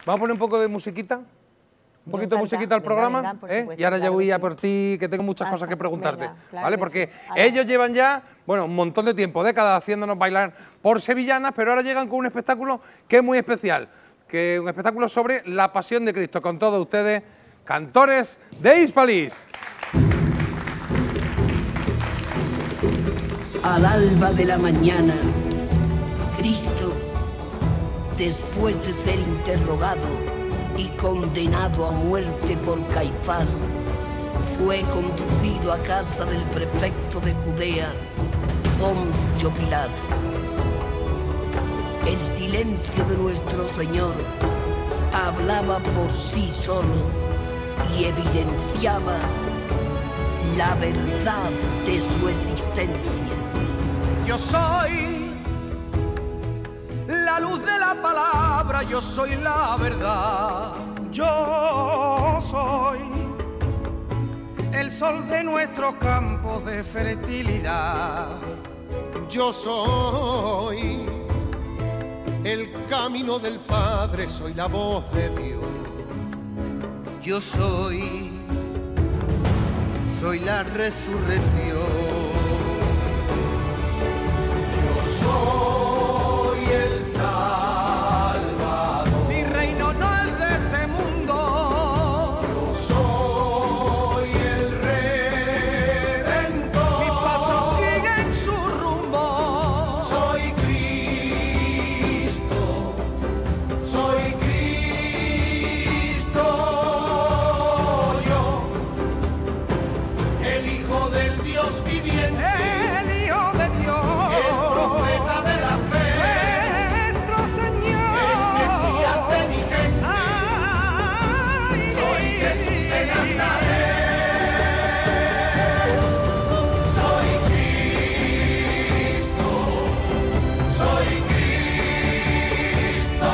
Vamos a poner un poco de musiquita. Un poquito de musiquita al programa, venga, por supuesto, y ahora ya claro voy que a sí. por ti, que tengo muchas cosas que preguntarte, venga, claro ¿vale? que Porque sí. Ahora. ellos llevan ya, bueno, un montón de tiempo, décadas, haciéndonos bailar por sevillanas, pero ahora llegan con un espectáculo que es muy especial, que es un espectáculo sobre la Pasión de Cristo. Con todos ustedes, cantores de Hispalis. Al alba de la mañana, Cristo, después de ser interrogado y condenado a muerte por Caifás, fue conducido a casa del prefecto de Judea, Poncio Pilato. El silencio de nuestro Señor hablaba por sí solo y evidenciaba la verdad de su existencia. Yo soy la luz de la palabra, yo soy la verdad. Yo soy el sol de nuestros campos de fertilidad. Yo soy el camino del Padre, soy la voz de Dios. Yo soy la resurrección. Yo soy el Salvador. Mi reino no es de este mundo. Yo soy el Redentor. Mis pasos siguen su rumbo. Soy Cristo. Soy Cristo. Yo, el Hijo del Dios viviente. El Hijo de Dios. El profeta de la fe. Nuestro Señor. El Mesías de mi gente. Soy Jesús de Nazaret. Soy Cristo. Soy Cristo.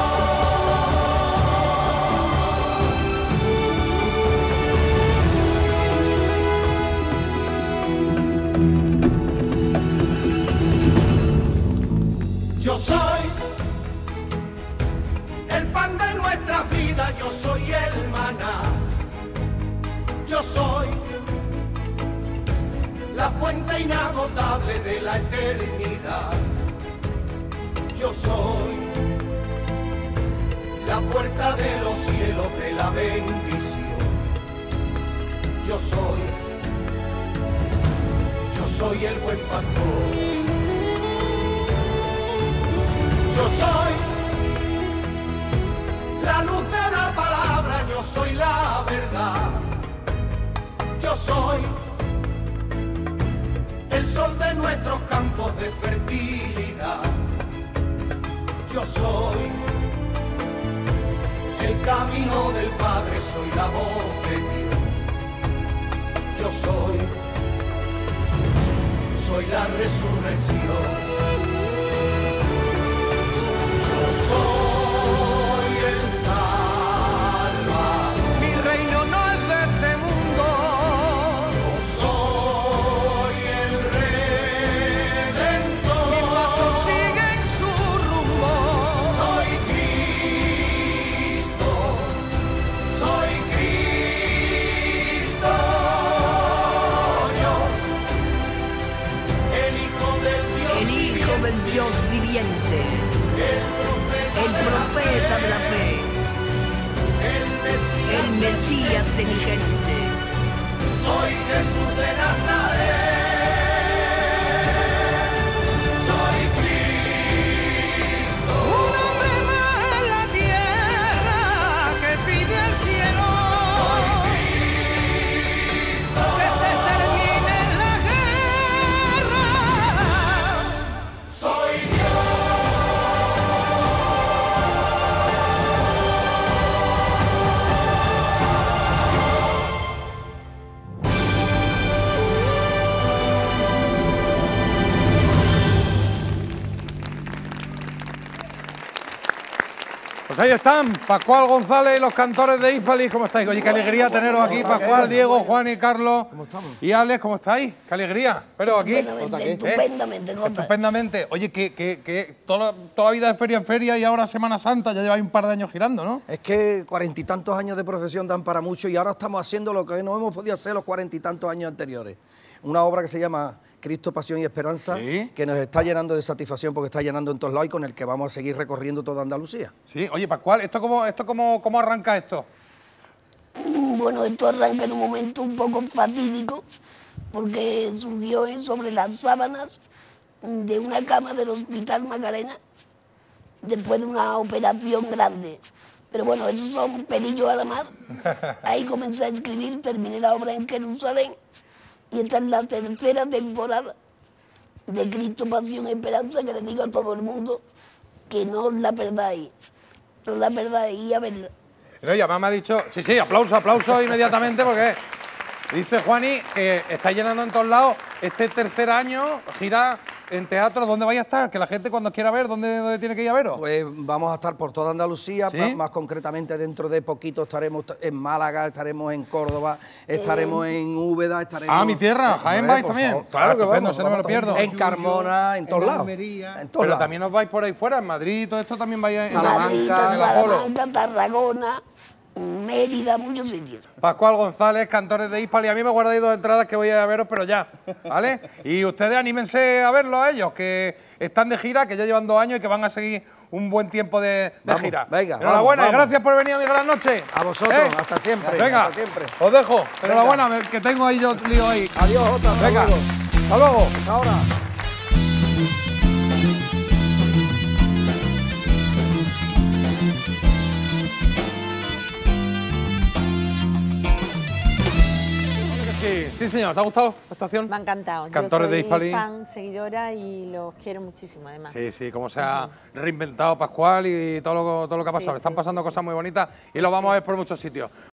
Yo soy el pan de nuestra vida, yo soy el maná. Yo soy la fuente inagotable de la eternidad. Yo soy la puerta de los cielos de la bendición. Yo soy el buen pastor. Yo soy la luz de la palabra, yo soy la verdad. Yo soy el sol de nuestros campos de fertilidad. Yo soy el camino del Padre, soy la voz de Dios. Yo soy la resurrección. Yo soy el Salvador. Mi reino no es de este mundo. Yo soy el Redentor. Mis pasos siguen su rumbo. Soy Cristo. Soy Cristo. Yo, el Hijo del Dios. El Hijo del Dios viviente, el profeta de la fe, el Mesías de mi gente. Soy Jesús de Nazaret. Soy Cristo. Un hombre más en la tierra que pide al cielo. Soy Cristo. Que se termine la guerra. Soy Dios. ahí están, Pascual González y los cantores de Hispalis. ¿Cómo estáis? Oye, qué alegría teneros aquí, Pascual, Diego, Juan y Carlos. ¿Cómo estamos? Y Alex, ¿cómo estáis? Qué alegría. Pero aquí. Estupendamente, Jota. Estupendamente. Oye, que toda la vida de feria en feria y ahora Semana Santa, ya lleváis un par de años girando, ¿no? Es que 40 y tantos años de profesión dan para mucho y ahora estamos haciendo lo que no hemos podido hacer los 40 y tantos años anteriores. Una obra que se llama Cristo, Pasión y Esperanza, ¿Sí? que nos está llenando de satisfacción porque está llenando en todos lados y con el que vamos a seguir recorriendo toda Andalucía. Sí. Oye, Pascual, ¿cómo arranca esto? Bueno, esto arranca en un momento un poco fatídico, porque surgió sobre las sábanas de una cama del Hospital Macarena, después de una operación grande. Pero bueno, esos son pelillos a la mar. Ahí comencé a escribir, terminé la obra en Jerusalén, y esta es la tercera temporada de Cristo, Pasión y Esperanza, que le digo a todo el mundo que no os la perdáis. No la perdáis y a verla. Pero ya me ha dicho, sí, aplauso inmediatamente porque dice Juani que está llenando en todos lados. Este tercer año gira en teatro. ¿Dónde vais a estar? Que la gente cuando quiera ver, ¿dónde tiene que ir a veros? Pues vamos a estar por toda Andalucía, ¿Sí? más concretamente dentro de poquito estaremos en Málaga, estaremos en Córdoba, estaremos en Úbeda, estaremos... Ah, mi tierra, Jaén vais por también. favor. Claro que vamos, no me lo pierdo. En Carmona, en todos lados. Almería. En todos Pero lados. también os vais por ahí fuera, en Madrid, todo esto también vais a Madrid, Salamanca, Salamanca, Tarragona, Mérida, muchos sitios. Pascual González, cantores de Hispalis. A mí me guardáis 2 entradas que voy a veros, pero ya, ¿vale? Y ustedes anímense a verlos a ellos, que están de gira, que ya llevan 2 años y que van a seguir un buen tiempo de Vamos, gira. venga, Enhorabuena vamos, y gracias por venir a mi gran noche. A vosotros, hasta siempre, Venga, hasta siempre. os dejo. Enhorabuena, que tengo ahí yo lío ahí. Adiós, Jota, hasta Venga, luego. hasta luego. Hasta ahora. Sí, señor. ¿Te ha gustado la actuación? Me ha encantado. Cantores Yo de soy Hispalis. fan, seguidora y los quiero muchísimo, además. Sí, cómo se ha reinventado Pascual y todo lo que ha pasado. Sí, Están sí, pasando sí, cosas muy bonitas y lo vamos a ver por muchos sitios.